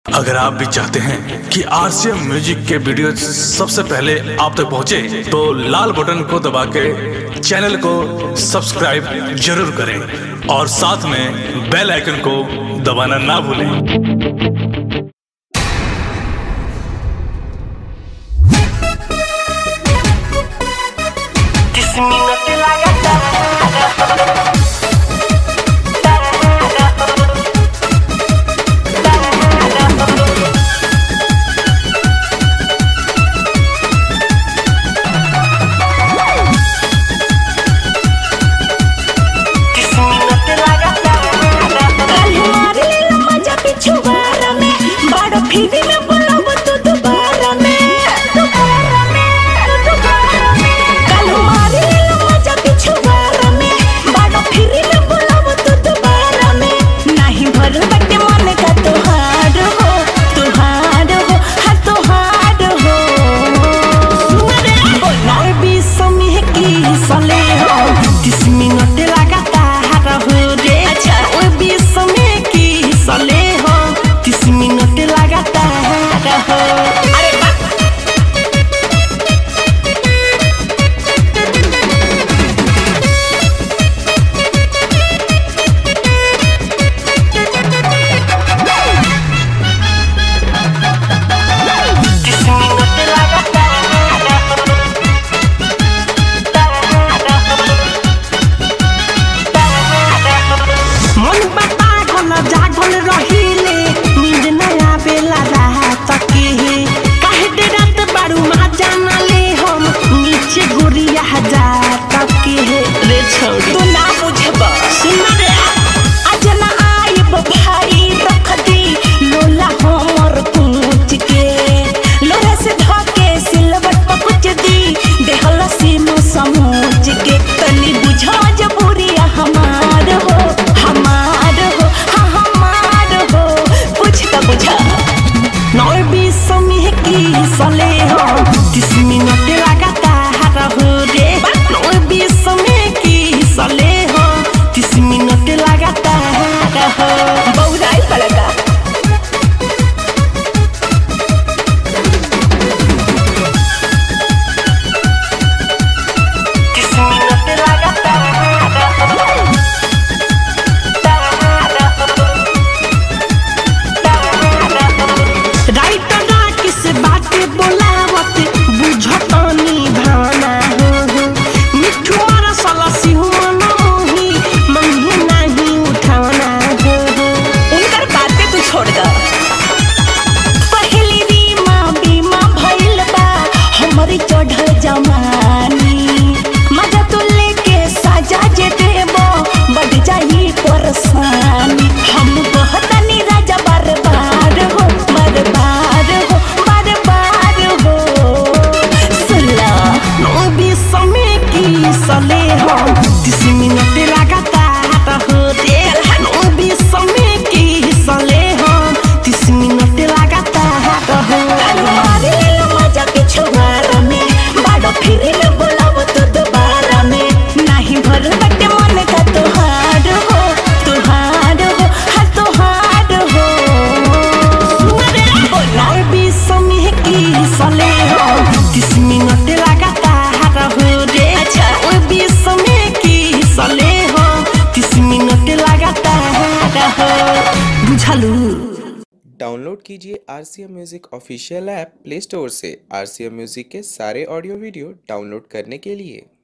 अगर आप भी चाहते हैं कि आरसीएम म्यूजिक के वीडियो सबसे पहले आप तक पहुंचे, तो लाल बटन को दबा के चैनल को सब्सक्राइब जरूर करें और साथ में बेल आइकन को दबाना ना भूलें। डाउनलोड कीजिए RCM music official app play store से। आरसीएम म्यूजिक के सारे ऑडियो वीडियो डाउनलोड करने के लिए